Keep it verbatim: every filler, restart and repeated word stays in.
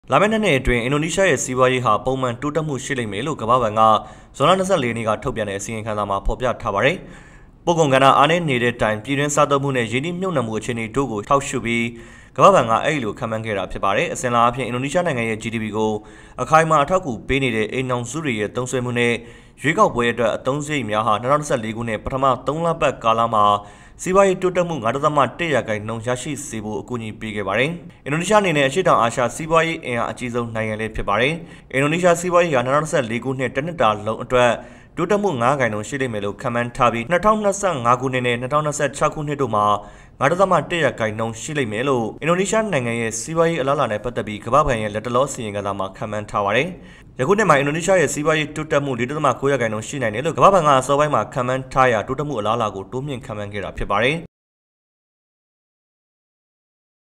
လာမယ့်နှစ်အတွင်းအင်ဒိုနီးရှားရဲ့စီးပွားရေးဟာပုံမှန်တိုးတက်မှုရှိလိမ့်မယ်လို့ကမ္ဘာ့ဘဏ်ကဇွန်လ၂၄ရက်နေ့ကထုတ်ပြန်တဲ့အစီရင်ခံစာမှာဖော်ပြထားပါတယ်။ပို့ကုန်ကဏ္ဍအားနည်းနေတဲ့တိုင်ပြည်တွင်းစားသုံးမှုနဲ့ရင်းနှီးမြှုပ်နှံမှုအခြေအနေတို့ကိုထောက်ရှုပြီးကမ္ဘာ့ဘဏ်ကအဲ့လိုခန့်မှန်းခဲ့တာဖြစ်ပါတယ်။အစဉ်လာအဖြစ်အင်ဒိုနီးရှားနိုင်ငံရဲ့ G D P ကိုအခိုင်အမာအထောက်အကူပေးနေတဲ့အိမ်နောင်စုတွေရဲ့သုံးစွဲမှုနဲ့ရွေးကောက်ပွဲအတွက်အသုံးစရိတ်များဟာ၂၀၂၄ခုနှစ်ပထမသုံးလပတ်ကာလမှာစီးပွားရေးတိုးတက်မှု၅ဒသမ၁ရာခိုင်နှုန်းရရှိစေဖို့အကူအညီပေးခဲ့ပါတယ်။အင်ဒိုနီးရှားအနေနဲ့အရှေ့တောင်အာရှစီးပွားရေးအင်အားအကြီးဆုံးနိုင်ငံလေးဖြစ်ပါတယ်။အင်ဒိုနီးရှားစီးပွားရေးက၂၀၂၄ခုနှစ်တနှစ်တာလုံးအတွက်တိုးတက်မှု၅ရာခိုင်နှုန်းရှိလိမ့်မယ်လို့ခန့်မှန်းထားပြီး၂၀၂၅ခုနှစ်နဲ့၂၀၂၆ခုနှစ်တို့မှာ၅ဒသမ၁ရာခိုင်နှုန်းရှိလိမ့်မယ်လို့အင်ဒိုနီးရှားနိုင်ငံရဲ့စီးပွားရေးအလားအလာနဲ့ပတ်သက်ပြီးကမ္ဘာ့ဘဏ်ရဲ့လက်တလောစီရင်ခံစာမှာခန့်မှန်းထားပါတယ်။ယခုနှစ်မှာအင်ဒိုနီးရှားရဲ့စီးပွားရေးတိုးတက်မှု၄ဒသမ၉ရာခိုင်နှုန်းရှိနိုင်တယ်လို့ကမ္ဘာ့ဘဏ်ကအစောပိုင်းမှာခန့်မှန်းထားရာတိုးတက်မှုအလားအလာကိုတိုးမြင့်ခန့်မှန်းခဲ့တာဖြစ်ပါတယ်။